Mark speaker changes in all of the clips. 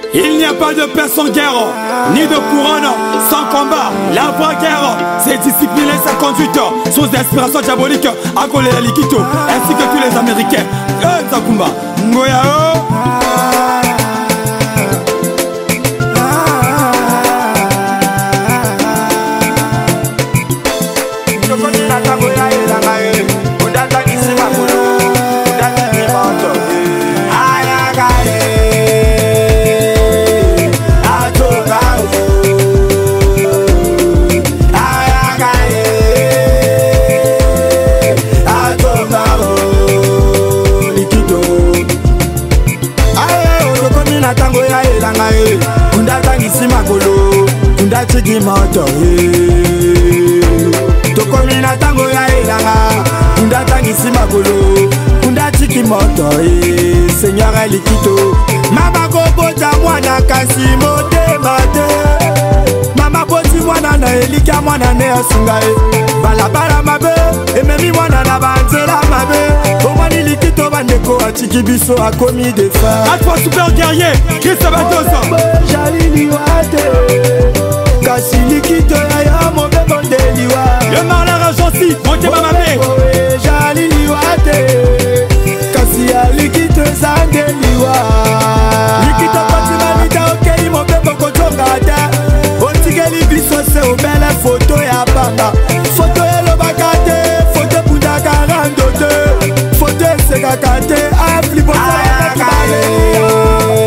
Speaker 1: Il n'y a pas de paix sans guerre, ni de couronne sans combat. La vraie guerre, c'est discipliner sa conduite, source d'inspiration diabolique à coller la Likito, ainsi que tous les Américains. Zakumba, Ngoyao.
Speaker 2: Kunda tangisi makolo, kunda chiki moto. Tokomi na tango ya elanga, kunda tangisi makolo, kunda chiki moto. Seigneur Likito, mama kobota mwana kasi motema te. Mama boti mwana na elika mwana ne asungae. Balabala mabe, ememi mwana na banzela mabe. Omani Likito bandeko atiki biso akomi de fa.
Speaker 1: A toi super guerrier, Christophe Batosa.
Speaker 2: Jalili wate, kasi Likito ya mo bebo deliwa.
Speaker 1: Le malheur agenci, montez ma mamé.
Speaker 2: Jalili wate, kasi ya Likito zandeliwa. Likito pati manita okei mo bebo kotonga ta. Otigeli biso se obele photo ya banga. Photo elo bakate, photo bunda karandote. Photo sekakate, aflipo sa kale.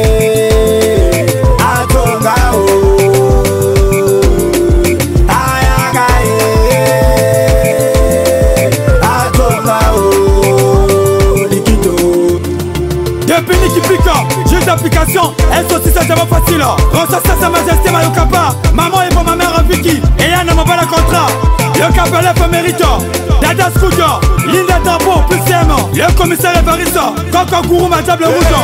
Speaker 1: Juste d'application, elle aussi c'est vraiment facile. Ressasser sa majesté Mayokapa. Maman et pour ma mère Vicky. Et Yann ne m'a pas le contrat. Le Kapalef mérite. Dada Scooter, Linda Tambo, plus CM. Le commissaire Evarista. Coco Gourou, ma table rouge.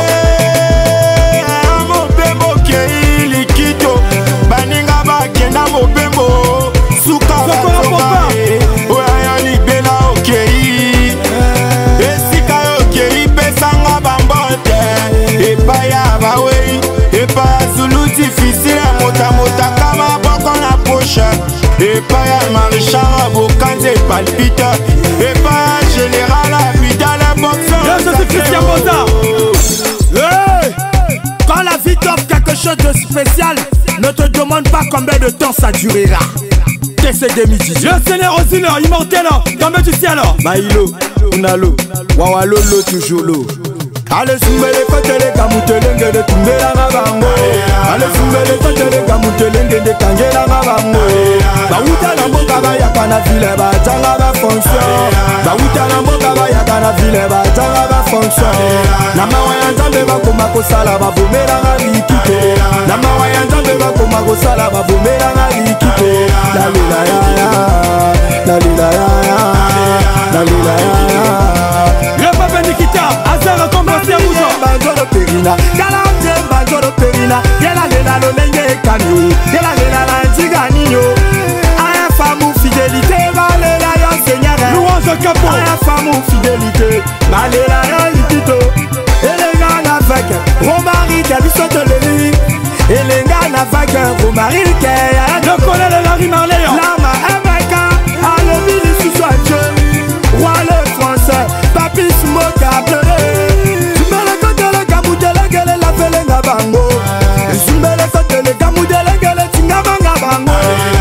Speaker 2: Mon bembo kei Likito. Baninga bakena mo bembo. Souka
Speaker 1: Sokola
Speaker 2: Oya libela okei. Esika okei pesanga bambote. Epa ya bawe, epa zulu difficile. Mota kama boko na poche. Epa ya maréchal bokanze palpite. Epa ya général habita la boxe.
Speaker 1: Je suis Christian Boza.
Speaker 2: Hey! Quand la vie t'offre quelque chose de spécial, ne te demande pas combien de temps ça durera. C'est 2018.
Speaker 1: Le Seigneur aussi là, immortel, tombé du ciel.
Speaker 2: Maïlo, Unalo, Wawalolo toujours l'eau. Allez soumbele kotele kamutelenge de tumbela ngabango. Allez soumbele kotele kamutelenge de kangela ngabango. Bauta na mboka ba yakana vile ba tanga ba fonction. Bauta na mboka ba yakana vile ba tanga ba fonction. Na mawa ya nzambe ba koma kosala ba bomela nga Likito. Na mawa ya nzambe ba koma kosala ba bomela nga Likito. La lila ya ya, la lila ya ya, la lila ya ya.
Speaker 1: Le papa Nikita, Azara comme un serre rouge.
Speaker 2: Banjoro perina, galamje banjoro perina. Yela lela lo lenge kanu, yela lela la ntiga ninyo. Aya famu fidélité, balela yo Seigneur.
Speaker 1: Louange Capo.
Speaker 2: Aya famu fidélité, balela yo Likito. Elenga na vague, Romari kabiso toleli. Elenga na vague, Romari ke.
Speaker 1: Le colonel Larry Marley.
Speaker 2: Lama Emeka, alobili sous Dieu. Roi le français, papi smoka pleuré. Zumbele kotele kamudele gele la fele nga bango. Zumbele kotele kamudele gele tinga banga bango.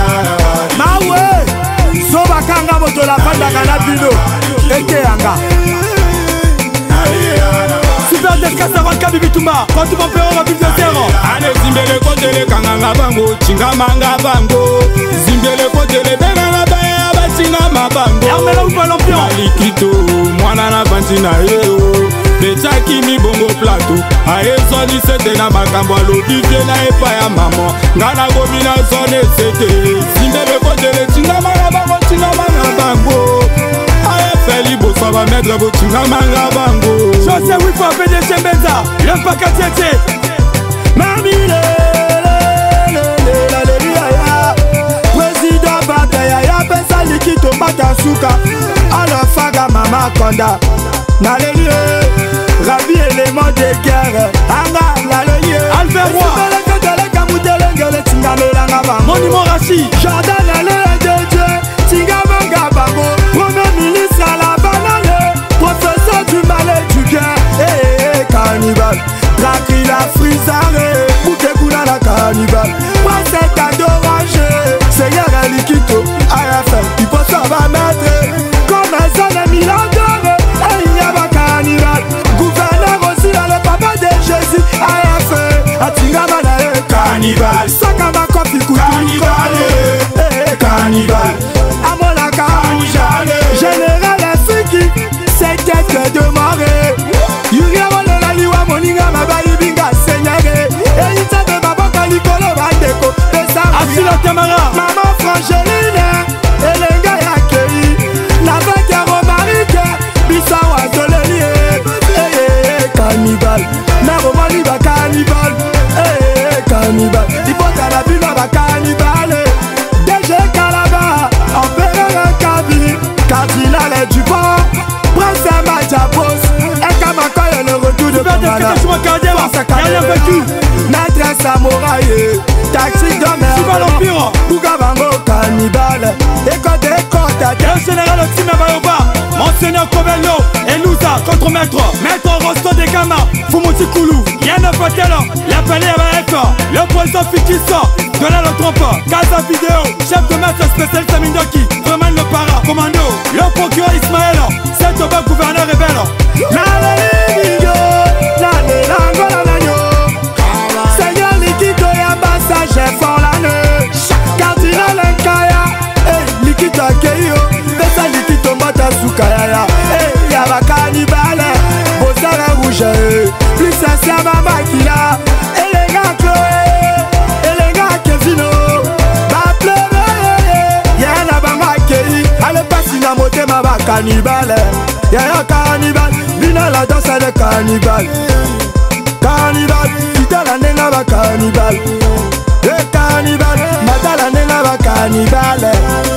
Speaker 2: Mawe, soba kanga moto la fanda kana bino. Eke anga.
Speaker 1: Super Descasa Ranka Bibitumba. Quand tu m'en fais on va vivre de terre.
Speaker 3: Ane zimbele kotele kanga bango, tinga manga bango. Zimbele kotele bena baya batinga mabango.
Speaker 1: Armela ou pas l'ambiance.
Speaker 3: Likito, mwana na bantina yeo. Betaki mi bongo plateau. Aezoni sete na makambo alobi te na epa ya maman. Ngana gomi na zone sete. Zimbele kotele tinga manga bango, tinga manga bango. Aye feli bosa ba maître bo tinga manga bango.
Speaker 1: José Wifa PDG Mbeza, le Pakatiete.
Speaker 2: Mamile, président Bataya, ya pesa Likito Batasuka. Ala faga mama konda. Nalelie, Rabi élément de guerre. Anga, nalelie.
Speaker 1: Albert Roy.
Speaker 2: Dracula frisare Bouke kuna la cannibale Moi c'est cadeau rangé Seigneur Likito AFL Il faut ça va mettre Comme un zone Milan d'or Et y'a ma cannibale Gouverneur aussi dans le papa de Jésus AFL Atinga manae cannibale Sakama kofi kutu cannibale Cannibale Amolaka Général Afiki C'était que de marée Yuri Amolela Liwa Moninga Mabayi Binga Seigneur Et il s'appelle Maboka Likolo Bandeko
Speaker 1: Asila Tamara
Speaker 2: Maman Frangeline Elenga Yakei Navek ya Romarike Bisa Wazoleli Cannibal Mero Maliba Cannibal Cannibal Ibota la Bima Ba Cannibal DG Kalaba Empereur Kabi Cardinal du Port Prince Majabos Ekamakoye le retour de Pamana Maître Samouraï Taxi d'honneur Bougabango Cannibal Écoute
Speaker 1: le général Otima Bayoba Monseigneur Kobello Elouza contre Maître Rosto de Gama Fumuti Koulou Yann Patel l'appelé à F le président Fikiso Donald le trompe Casa Vidéo chef de maître spécialiste à Mindoki Vraiment le para commando le procureur Ismaël c'est au bas gouverneur rebelle
Speaker 2: Seigneur Likito Yabasa j'ai fort l'année Cardinal Nkaya Likito Keio Besa Likito Mbata Sukaya Yaba Cannibale Bosara Rouge Plus sincère Mama Kila Elenga Chloé Elenga Kevino Baplebe Yana Bama Kei Ale Pasina Motema Ba Cannibale Yaya Cannibale Bina la danse de Cannibale Cannibale Kita la nenga Ba Cannibale Cannibale Mata la nenga Ba Cannibale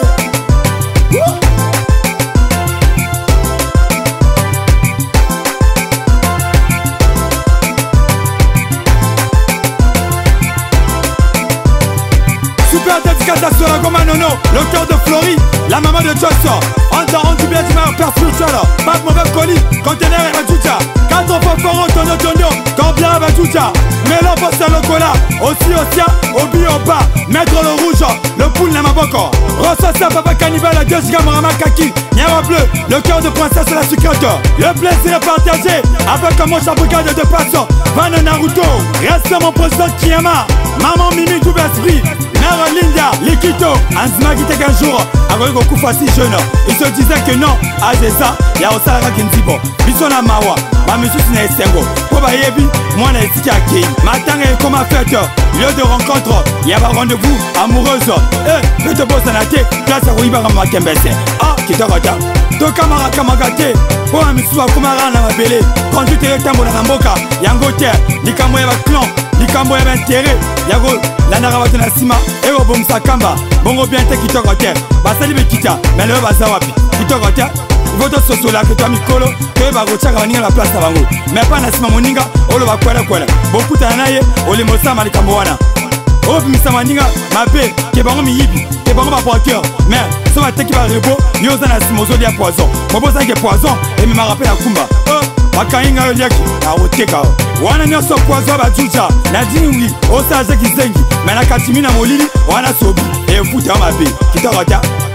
Speaker 1: Super dédicace à Goma Nono, le cœur de Flori, la maman de Joshua. On t'a rendu bien du meilleur père spirituel. Pas de mauvais colis, conteneur et Badjouja. 4 fanfarons, tonio, combien Badjouja. Mélo bosse à l'ocola, aussi au sia, au bi au bas. Mettre le rouge, le poule n'a ma boko. Rossa sa papa cannibale à 2 giga Morama Kaki. Niawa bleu, le cœur de princesse la sucrète. Le plaisir est partagé avec un moche à brigade de passion. Van Naruto, reste mon président Kiyama. Maman Mimi tout esprit. Mère Linda, Likito, Anzima qui était un jour, avec beaucoup facile jeune. Il se disait que non, à Zeza, il y a aussi la Kinzibo. Bisona Mawa, ma monsieur Sina Esengo. Koba Yebi, moi na Esiki Akei. Matin est comme un fête, lieu de rencontre, il y a un rendez-vous amoureuse. Eh, je te bosse à la tête, place à Rouiba Ramakembese. Ah, qui te regarde. Toka Maraka Magate, pour un monsieur à Kumara na Mabele. Quand tu t'es tambo na Mboka, Yango Ter, Nikambo Yaba clan, Nikambo Yaba intérêt, Yago. La narabate na sima eo bomsa kamba bongo bien te kitoko te basali be kita mais le baza wapi kitoko te voto sosola que toi mikolo que ba gochaka baninga la place na bango mais pas na sima moninga olo ba kwela bokuta na ye ole mosama likambo wana o bimisa maninga mabe ke bango miyibi ke bango ba porteur mais so ba teki ba rebo nyoza na sima ozoli ya poison mobosa ke poison et me rappelle la kumba bakainga yo liaki na oteka wana nyonso poison bajuja na dingwi osaje kizengi mais na katimi na molili wana sobi e futa mabe kitoko te